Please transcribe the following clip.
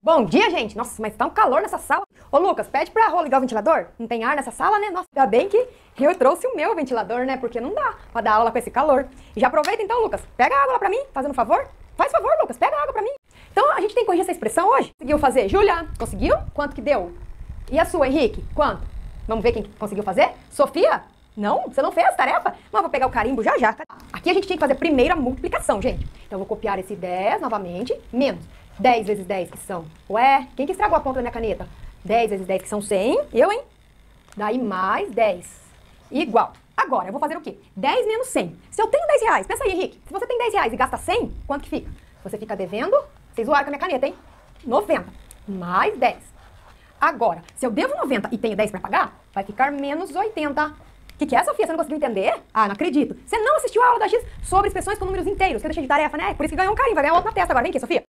Bom dia, gente! Nossa, mas tá um calor nessa sala. Ô, Lucas, pede pra Rô ligar o ventilador. Não tem ar nessa sala, né? Nossa, ainda bem que eu trouxe o meu ventilador, né? Porque não dá pra dar aula com esse calor. E já aproveita então, Lucas. Pega a água lá pra mim, fazendo um favor. Faz favor, Lucas, pega a água pra mim. Então, a gente tem que corrigir essa expressão hoje. Conseguiu fazer? Júlia, conseguiu? Quanto que deu? E a sua, Henrique? Quanto? Vamos ver quem conseguiu fazer? Sofia? Não? Você não fez a tarefa? Mas eu vou pegar o carimbo já já. Aqui a gente tinha que fazer primeiro a multiplicação, gente. Então, eu vou copiar esse 10 novamente, menos 10 vezes 10, que são... Ué, quem que estragou a ponta da minha caneta? 10 vezes 10, que são 100. Eu, hein? Daí mais 10. Igual. Agora, eu vou fazer o quê? 10 menos 100. Se eu tenho 10 reais, pensa aí, Henrique. Se você tem 10 reais e gasta 100, quanto que fica? Você fica devendo... Vocês zoaram com a minha caneta, hein? 90. Mais 10. Agora, se eu devo 90 e tenho 10 pra pagar, vai ficar menos 80. O que é, Sofia? Você não conseguiu entender? Ah, não acredito. Você não assistiu a aula da X sobre expressões com números inteiros. Você deixa de tarefa, né? Por isso que ganhou um carinho. Vai ganhar outro na testa agora. Vem aqui, Sofia.